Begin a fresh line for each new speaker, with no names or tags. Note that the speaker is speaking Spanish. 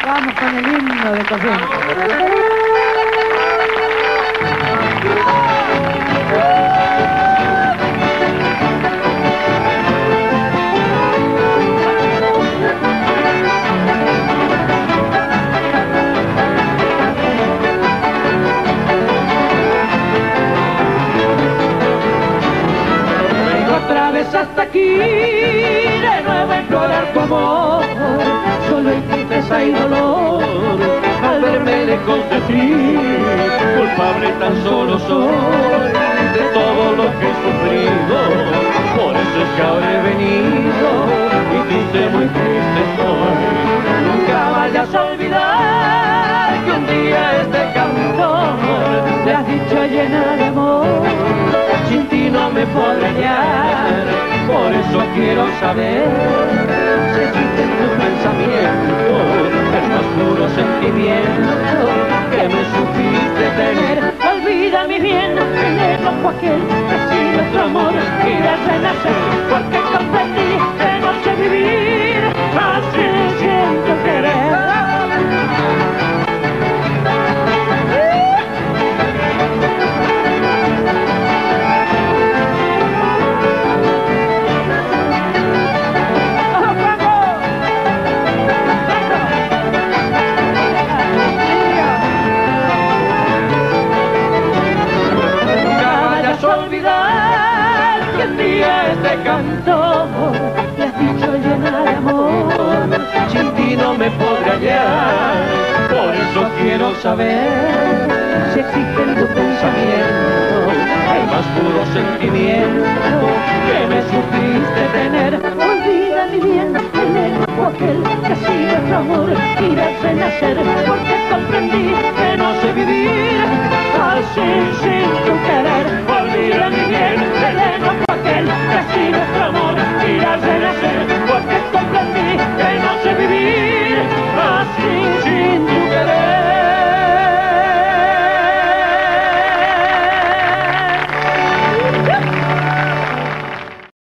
Vamos con el himno de Corrientes.
Hasta aquí, de nuevo a implorar tu amor, solo hay tristeza y dolor, al verme lejos de ti, culpable tan solo soy, de todo lo que he sufrido, por eso es que ahora he venido, y triste, muy triste estoy, nunca vayas a olvidar, que un día este cantor, te has dicho llena de amor, sin ti no me podré hallar, por eso quiero saber si existe en tu pensamiento el más puro sentimiento que me supiste tener. Olvida mi bien, el loco aquel, así nuestro amor irá a renacer, porque comprendí que no sé vivir, así siento querer. Este canto, le has dicho llena de amor, sin ti no me podré hallar, por eso quiero saber si existe en tu pensamiento el más puro sentimiento que me supiste tener. Olvida mi bien, el enojo aquel que ha sido nuestro amor y verse nacer, porque comprendí que no sé vivir así sin tu querer. Olvida mi bien, el enojo aquel que ha sido nuestro amor y verse nacer.